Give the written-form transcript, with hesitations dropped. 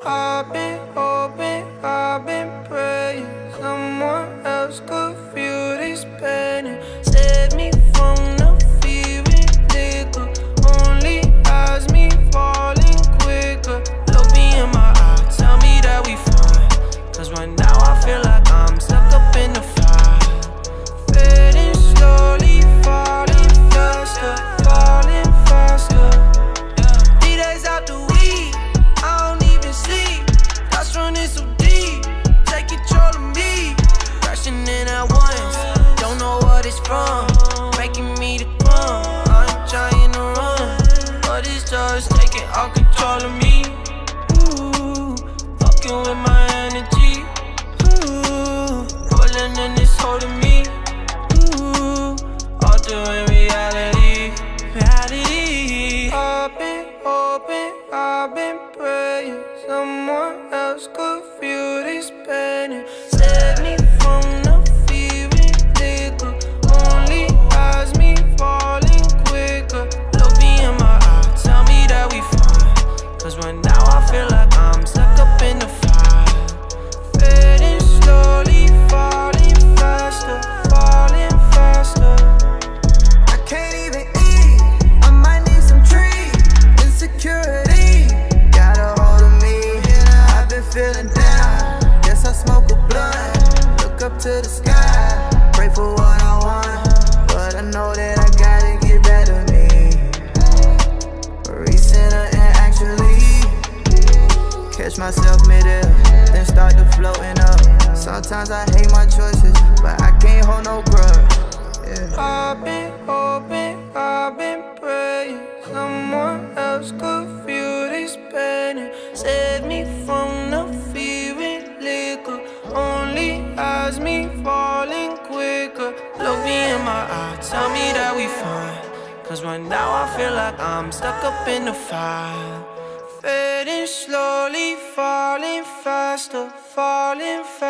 I've been hoping, I've been praying someone else could feel this pain and save me from the fear and liquor. Only has me falling quicker. Look me in my eye, tell me that we fine. Cause right now I feel like I'm stuck up in the fire. Fading slowly, falling faster, falling faster. 3 days out the week, I don't even sleep. Thoughts running so deep, take control of me. Crashin in at once, don't know what it's from. Making me the crumb, I'm trying to run, but it's just taking all control of me. Ooh, fucking with my energy. Ooh, Pullin and it's holding me. Ooh, altering reality, reality. I've been hoping, I've been praying someone else could feel this pain and save me from the fear and liquor. Only has me falling quicker. Look me in my eye, tell me that we fine. Cause right now I feel like I'm stuck up in the fire. Fading slowly, falling faster, falling faster. I can't even eat, I might need some trees. Insecurity got a hold of me. I've been feeling down, guess I smoke a blunt. Look up to the sky, pray for what I want, but I know that I gotta get better me. Recenter and actually catch myself mid-air, then start to floating up. Sometimes I hate my choices, but I can't hold no grudge. Yeah. I've been hoping, I've been praying someone else could feel this pain and save me from the fear and liquor. Only has me falling quicker. Look me in my eye, tell me that we fine. Cause right now I feel like I'm stuck up in the fire. Fading slowly, falling faster, falling faster.